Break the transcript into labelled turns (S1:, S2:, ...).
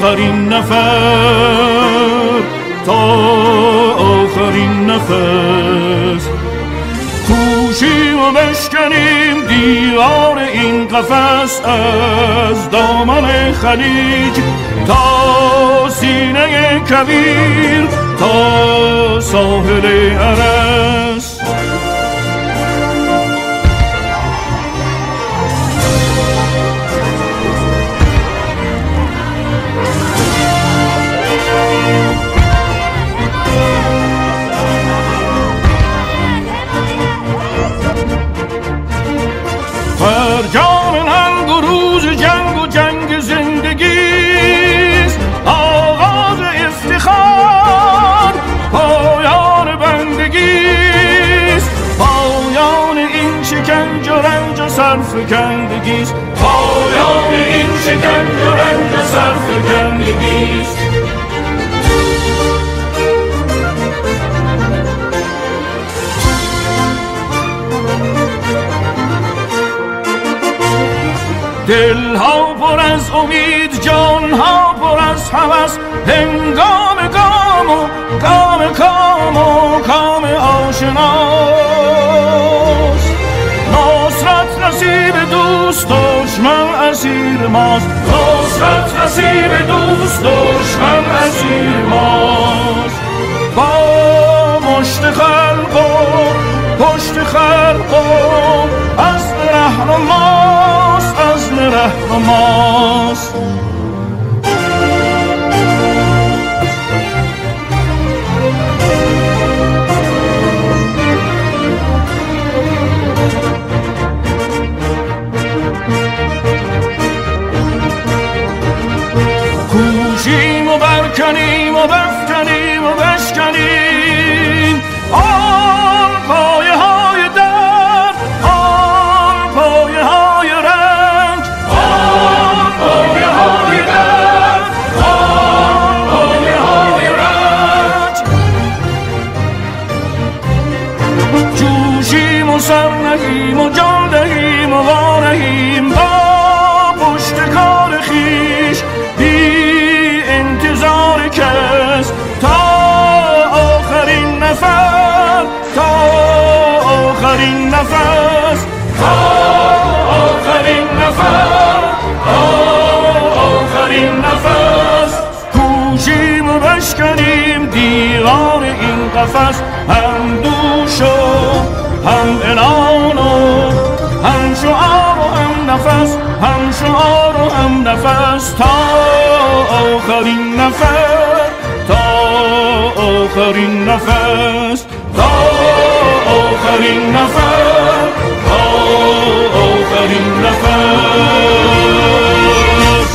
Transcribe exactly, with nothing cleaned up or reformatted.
S1: آخرین نفر، تا آخرین نفس. کوشیم و بشکنیم دیوار این قفس، از دامن خلیج تا سینه کویر، تا ساحل ارس. فرجام ننگ و روز جنگ و جنگ زندگیست، آغاز افتخار پایان بندگیست، پایان این شکنج و رنج و سرفکندگیست، پایان این شکنج و رنج و سرفکندگیست. دلها پر از امید، جانها پر از هوس، هنگام گام و گام کام و کام آشناست. نصرت نصیب دوست، دشمن اسیر ماست، نصرت نصیب دوست، دشمن اسیر ماست. با مشت خلق و پشت خلق و از رهنماست، از رهنماست. کوشیم و برکنیم و بفکنیم و بشکنیم آن پایه های درد، آن پایه های رنج، آن پایه های درد، آن پایه های رنج. جوشیم و سر نهیم و جان دهیم و وارهیم با پشت کار خویش، بی انتظار کس، تا آخرین نفر، تا آخرین نفس، تا آخرین نفر، تا آخرین نفس. کوشیم و بشکنیم دیوار این قفس، هم دوش و هم عنان و هم شعار و هم نفس، هم شعار و هم نفس. تا آخرین نفر، تا آخرین نفس، تا آخرین نفر، تا آخرین نفس.